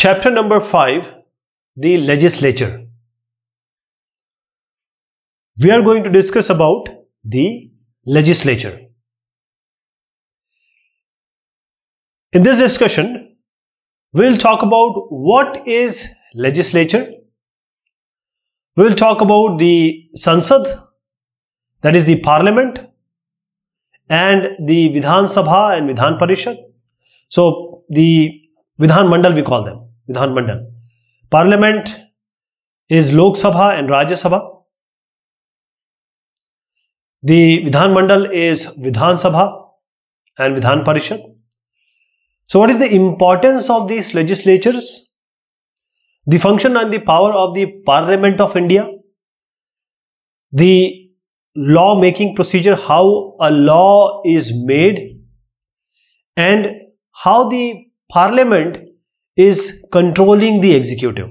Chapter number 5, the legislature. We are going to discuss about the legislature. In this discussion, we will talk about what is legislature. We will talk about the Sansad, that is the parliament, and the Vidhan Sabha and Vidhan Parishad. So the Vidhan Mandal, we call them Vidhan Mandal. Parliament is Lok Sabha and Rajya Sabha. The Vidhan Mandal is Vidhan Sabha and Vidhan Parishad. So what is the importance of these legislatures? The function and the power of the Parliament of India. The law making procedure, how a law is made, and how the Parliament is controlling the executive.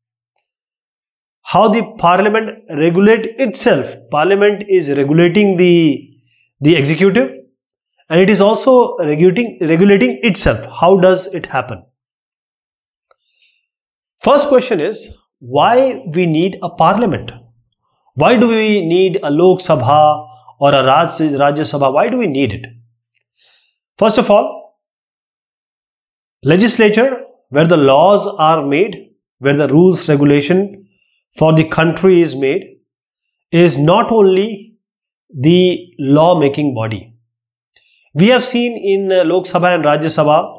How the Parliament regulate itself. Parliament is regulating the executive, and it is also regulating itself. How does it happen? First question is, why we need a parliament? Why do we need a Lok Sabha or a Rajya Sabha? Why do we need it? First of all, legislature, where the laws are made, where the rules regulation for the country is made, is not only the law making body. We have seen in Lok Sabha and Rajya Sabha.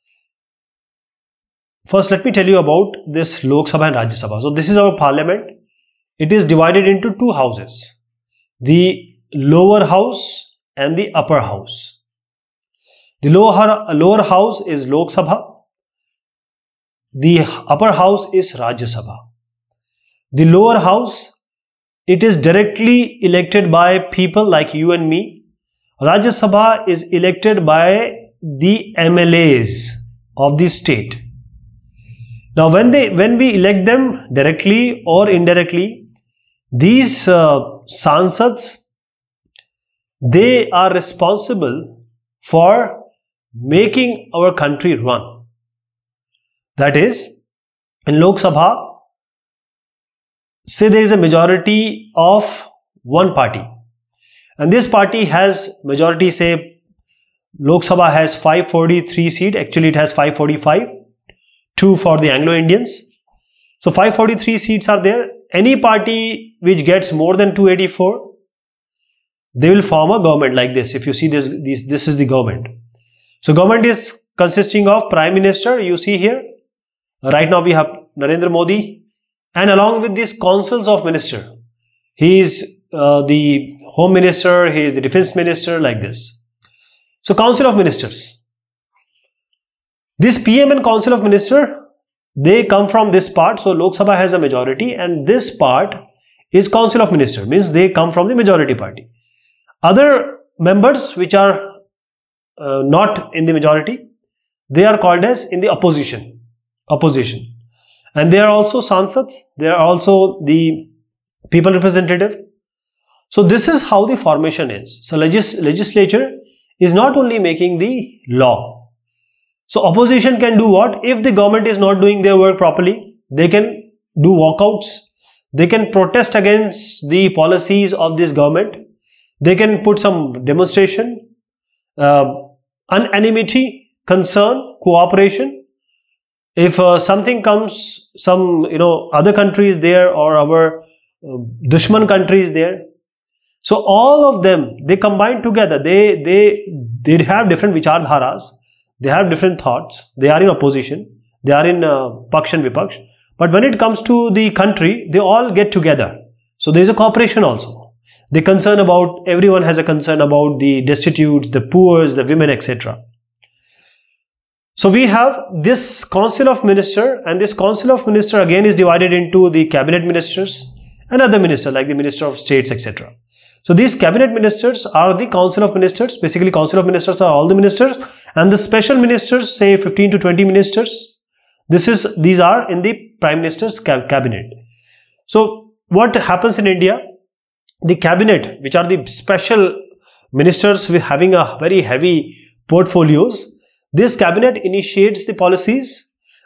First, let me tell you about this Lok Sabha and Rajya Sabha. So this is our parliament. It is divided into two houses, the lower house and the upper house. The lower house is Lok Sabha. The upper house is Rajya Sabha. The lower house, it is directly elected by people like you and me. Rajya Sabha is elected by the MLAs of the state. Now when we elect them directly or indirectly, these Sansads, they are responsible for making our country run. That is, in Lok Sabha, say there is a majority of one party, and this party has majority, say Lok Sabha has 543 seats, actually it has 545, 2 for the Anglo-Indians. So 543 seats are there. Any party which gets more than 284, they will form a government like this. If you see this is the government. So government is consisting of Prime Minister, you see here. Right now we have Narendra Modi, and along with these councils of minister, he is the Home Minister, he is the Defense Minister, like this. So Council of Ministers. This PM and Council of Minister, they come from this part. So Lok Sabha has a majority, and this part is Council of Minister, means they come from the majority party. Other members which are not in the majority, they are called as in the opposition. And they are also Sansad, they are also the people representative. So this is how the formation is. So legislature is not only making the law. So opposition can do what? If the government is not doing their work properly, they can do walkouts, they can protest against the policies of this government, they can put some demonstration, unanimity, concern, cooperation. If something comes, some other countries there, or our Dushman countries there, so all of them, they combine together. They have different vichardharas, they have different thoughts, they are in opposition, they are in Paksh and Vipaksh, but when it comes to the country, they all get together. So there is a cooperation also. They concern about, everyone has a concern about the destitute, the poor, the women, etc. So we have this Council of Minister, and this Council of Minister again is divided into the cabinet ministers and other ministers like the Minister of States, etc. So these cabinet ministers are the Council of Ministers. Basically, Council of Ministers are all the ministers, and the special ministers, say 15 to 20 ministers, these are in the Prime Minister's cabinet. So what happens in India? The cabinet, which are the special ministers with having a very heavy portfolios, this cabinet initiates the policies.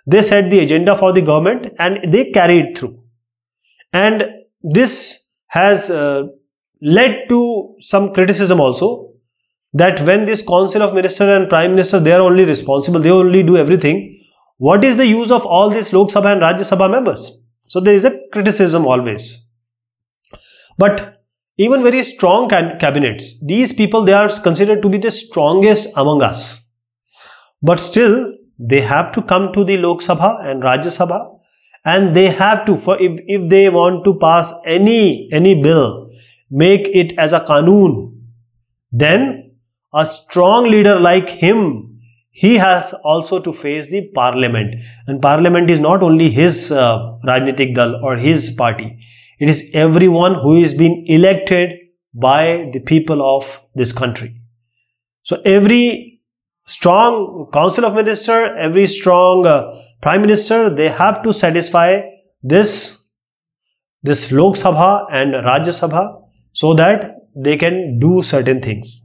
They set the agenda for the government and they carry it through. And this has led to some criticism also, that when this Council of Ministers and Prime Minister, they are only responsible, they only do everything, what is the use of all these Lok Sabha and Rajya Sabha members? So there is a criticism always. But even very strong cabinets, these people, they are considered to be the strongest among us. But still, they have to come to the Lok Sabha and Rajya Sabha, and they have to, if they want to pass any bill, make it as a Qanun, then a strong leader like him, he has also to face the Parliament. And Parliament is not only his Rajnitik Dal or his party. It is everyone who is being elected by the people of this country. So every strong Council of Ministers, every strong Prime Minister, they have to satisfy this Lok Sabha and Rajya Sabha so that they can do certain things.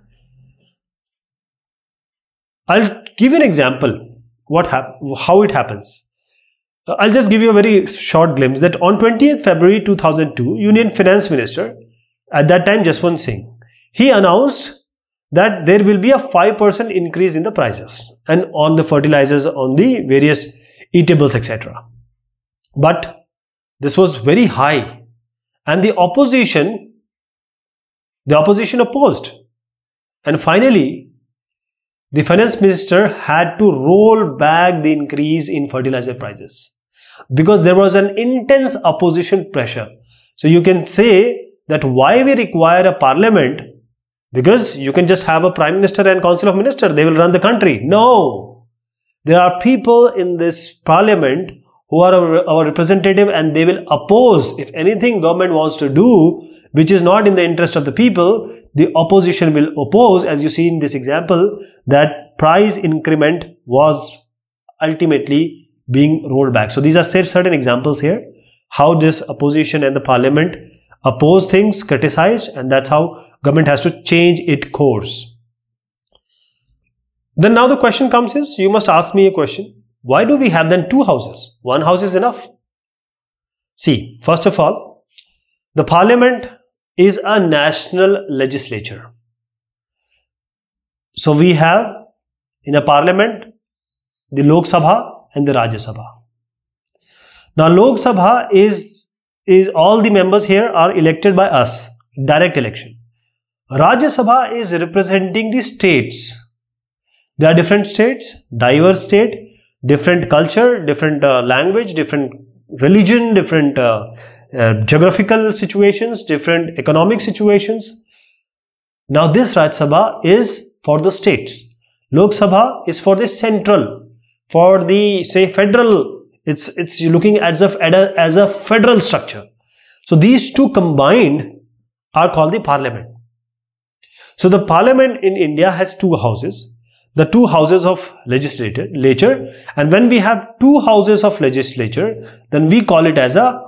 I'll give you an example how it happens. I'll just give you a very short glimpse that on 20th February 2002, Union Finance Minister, at that time Jaswant Singh, he announced that there will be a 5% increase in the prices and on the fertilizers, on the various eatables, etc. But this was very high and the opposition opposed, and finally the finance minister had to roll back the increase in fertilizer prices because there was an intense opposition pressure. So you can say that why we require a parliament, because you can just have a prime minister and council of ministers, they will run the country. No, there are people in this parliament who are our representative, and they will oppose. If anything government wants to do which is not in the interest of the people, the opposition will oppose. As you see in this example, that price increment was ultimately being rolled back. So these are certain examples here, how this opposition and the parliament oppose things, criticize, and that's how government has to change its course. Then now the question comes is, you must ask me a question. Why do we have then two houses? One house is enough. See, first of all, the parliament is a national legislature. So we have in a parliament the Lok Sabha and the Rajya Sabha. Now Lok Sabha is all the members here are elected by us, direct election. Rajya Sabha is representing the states. There are different states, diverse state, different culture, different language, different religion, different geographical situations, different economic situations. Now this Rajya Sabha is for the states. Lok Sabha is for the central, for the say federal. It's looking as a federal structure. So these two combined are called the parliament. So the parliament in India has two houses. The two houses of legislature, and when we have two houses of legislature, then we call it as a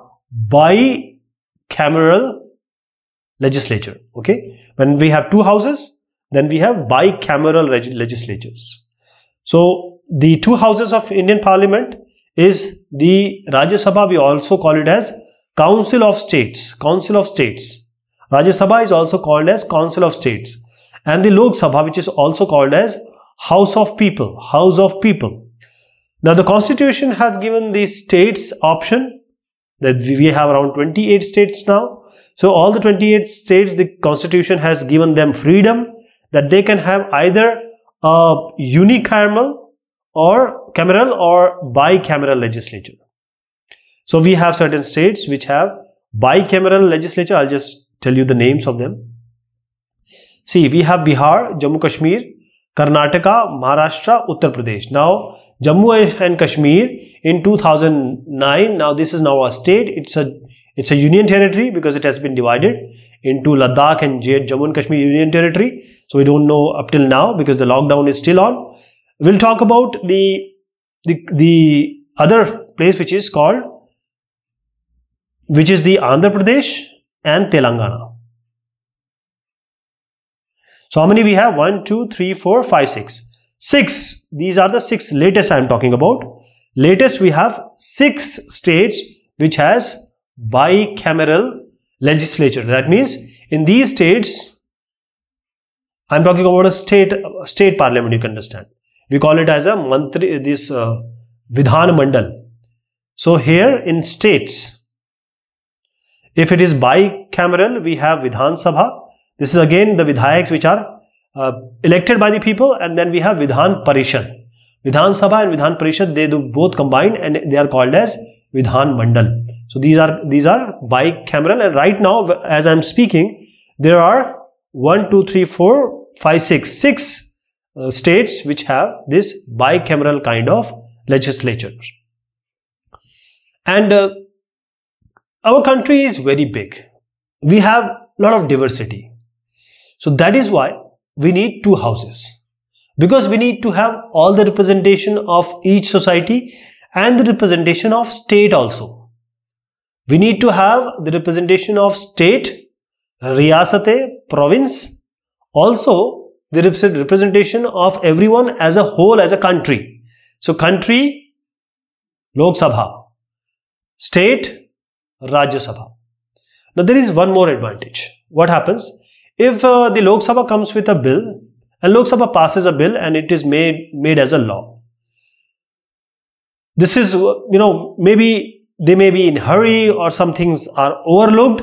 bicameral legislature. Okay, when we have two houses, then we have bicameral legislatures. So the two houses of Indian Parliament is the Rajya Sabha. We also call it as Council of States. Council of States. Rajya Sabha is also called as Council of States, and the Lok Sabha, which is also called as House of People, House of People. Now the constitution has given the states option, that we have around 28 states now. So all the 28 states, the constitution has given them freedom that they can have either a unicameral or bicameral legislature. So we have certain states which have bicameral legislature. I'll just tell you the names of them. See, we have Bihar, Jammu Kashmir, Karnataka, Maharashtra, Uttar Pradesh. Now, Jammu and Kashmir in 2009, now this is now a state. It's a union territory because it has been divided into Ladakh and Jammu and Kashmir Union Territory. So we don't know up till now because the lockdown is still on. We'll talk about the other place which is the Andhra Pradesh and Telangana. So how many we have? 1, 2, 3, 4, 5, 6. 6. These are the 6 latest I am talking about. Latest, we have 6 states which has bicameral legislature. That means in these states, I'm talking about a state parliament, you can understand. We call it as a Mantri, this Vidhan Mandal. So here in states, if it is bicameral, we have Vidhan Sabha. This is again the Vidhayaks which are elected by the people, and then we have Vidhan Parishad. Vidhan Sabha and Vidhan Parishad, they do both combined and they are called as Vidhan Mandal. So these are bicameral, and right now as I am speaking, there are 1, 2, 3, 4, 5, 6 states which have this bicameral kind of legislature. And our country is very big. We have a lot of diversity. So that is why we need 2 houses. Because we need to have all the representation of each society and the representation of state also. We need to have the representation of state, riyasate, province, also the representation of everyone as a whole, as a country. So country, Lok Sabha, state, Rajya Sabha. Now there is one more advantage. What happens if the Lok Sabha comes with a bill and Lok Sabha passes a bill and it is made as a law? This is, maybe they may be in hurry or some things are overlooked.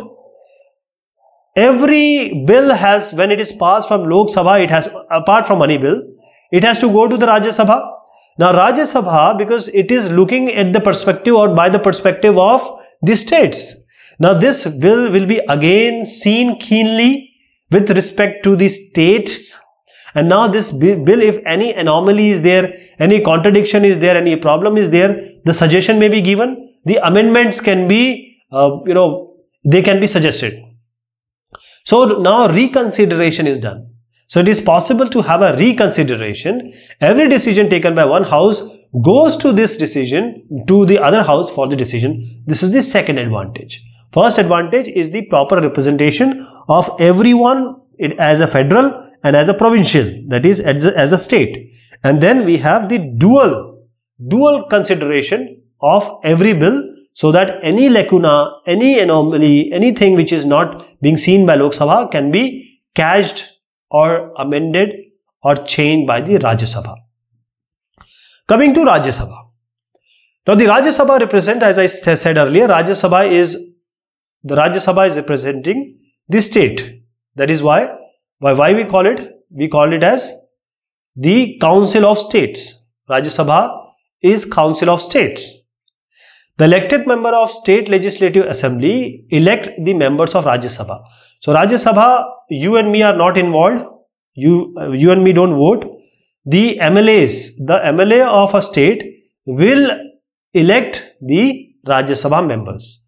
Every bill has, when it is passed from Lok Sabha, it has, apart from money bill, it has to go to the Rajya Sabha. Now Rajya Sabha, because it is looking at the perspective or by the perspective of the states. Now this bill will be again seen keenly with respect to the states. And now this bill, if any anomaly is there, any contradiction is there, any problem is there, the suggestion may be given. The amendments can be, they can be suggested. So now reconsideration is done. So it is possible to have a reconsideration. Every decision taken by one house goes to this decision, to the other house for the decision. This is the second advantage. First advantage is the proper representation of everyone as a federal and as a provincial, that is as a state. And then we have the dual consideration of every bill, so that any lacuna, any anomaly, anything which is not being seen by Lok Sabha can be cached or amended or changed by the Rajya Sabha. Coming to Rajya Sabha. Now the Rajya Sabha represent, as I said earlier, Rajya Sabha is representing the state. That is why we call it? We call it as the Council of States. Rajya Sabha is Council of States. The elected member of State Legislative Assembly elect the members of Rajya Sabha. So Rajya Sabha, you and me are not involved. You and me don't vote. The MLAs, the MLA of a state will elect the Rajya Sabha members.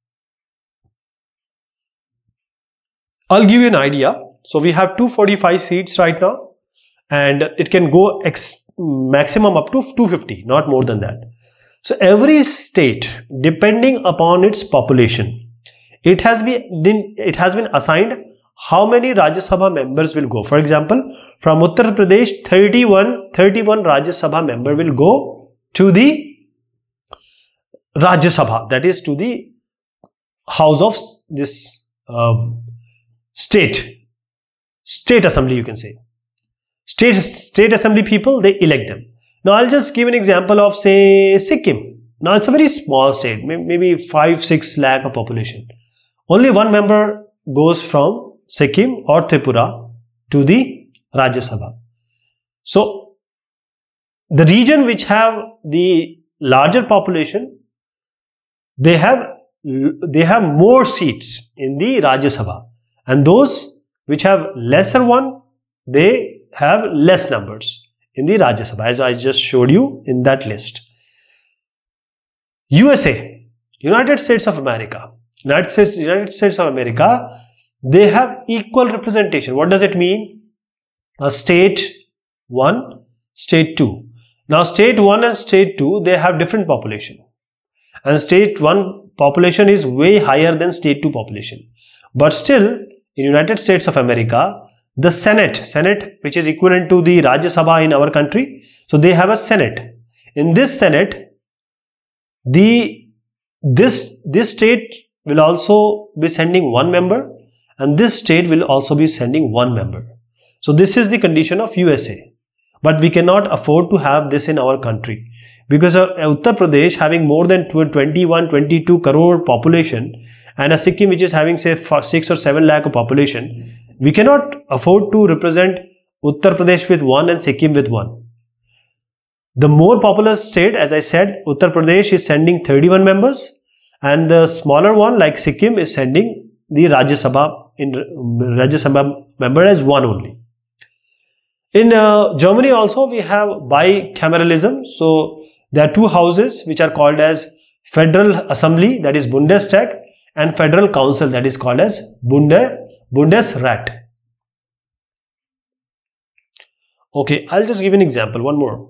I'll give you an idea. So we have 245 seats right now, and it can go maximum up to 250, not more than that. So every state, depending upon its population, it has been assigned how many Rajya Sabha members will go. For example, from Uttar Pradesh, 31 Rajya Sabha member will go to the Rajya Sabha, that is to the house of this state assembly, you can say. State assembly people, they elect them. Now I'll just give an example of, say, Sikkim. Now it's a very small state, maybe 5-6 lakh of population. Only one member goes from Sikkim or Tripura to the Rajya Sabha. So the region which have the larger population, they have more seats in the Rajya Sabha, and those which have lesser one, they have less numbers in the Rajya Sabha, as I just showed you in that list. USA, United States of America. United States of America, they have equal representation. What does it mean? A state 1, state 2. Now state 1 and state 2, they have different population. And state 1 population is way higher than state 2 population. But still, in United States of America, the Senate, which is equivalent to the Rajya Sabha in our country, so they have a Senate. In this Senate, this state will also be sending one member, and this state will also be sending one member. So this is the condition of USA. But we cannot afford to have this in our country, because Uttar Pradesh having more than 21-22 crore population, and a Sikkim which is having say 6 or 7 lakh of population, we cannot afford to represent Uttar Pradesh with one and Sikkim with one. The more populous state, as I said, Uttar Pradesh is sending 31 members, and the smaller one like Sikkim is sending the Rajya Sabha member as one only. In Germany also we have bicameralism. So there are two houses which are called as Federal Assembly, that is Bundestag, and Federal Council, that is called as Bundesrat. Okay, I'll just give an example, one more.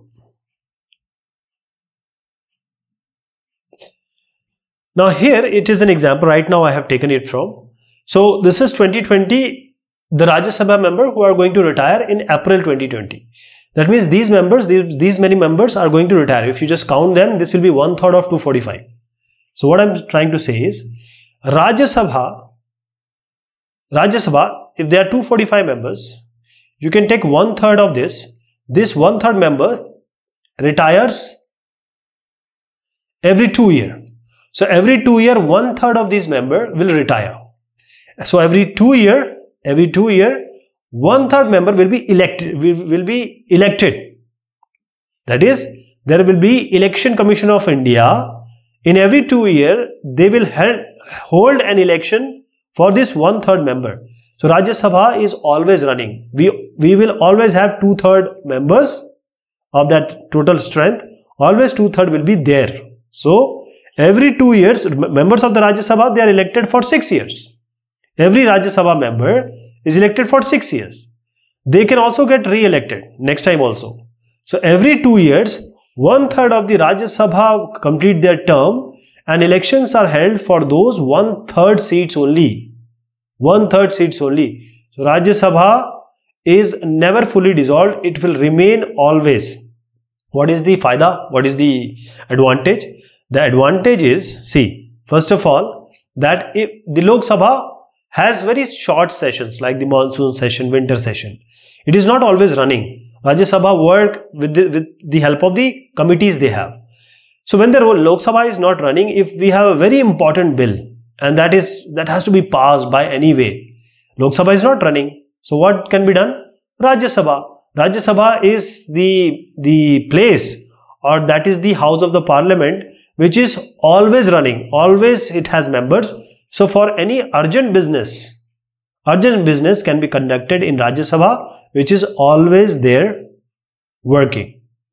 Now here it is an example, right now I have taken it from. So this is 2020, the Rajya Sabha member who are going to retire in April 2020. That means these members, these many members are going to retire. If you just count them, this will be 1/3 of 245. So what I'm trying to say is, Rajya Sabha, if there are 245 members, you can take 1/3 of this. This 1/3 member retires every 2 years. So every 2 years, 1/3 of this member will retire. So every 2 years, 1/3 member will be elected. That is, there will be Election Commission of India. In every 2 years, they will hold an election for this 1/3 member. So Rajya Sabha is always running. We will always have 2/3 members of that total strength. Always 2/3 will be there. So every 2 years, members of the Rajya Sabha, they are elected for 6 years. Every Rajya Sabha member is elected for 6 years. They can also get re-elected next time also. So every 2 years, 1/3 of the Rajya Sabha complete their term, and elections are held for those 1/3 seats only. 1/3 seats only. So Rajya Sabha is never fully dissolved. It will remain always. What is the faida? What is the advantage? The advantage is, see, first of all, that if the Lok Sabha has very short sessions like the monsoon session, winter session, it is not always running. Rajya Sabha work with the help of the committees they have. So when the Lok Sabha is not running, if we have a very important bill and that has to be passed by any way, Lok Sabha is not running. So what can be done? Rajya Sabha. Rajya Sabha is the place, or that is the house of the parliament, which is always running. Always it has members. So for any urgent business can be conducted in Rajya Sabha, which is always there working.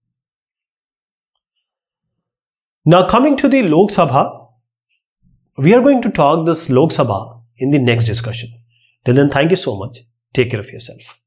Now coming to the Lok Sabha, we are going to talk this Lok Sabha in the next discussion. Till then, thank you so much. Take care of yourself.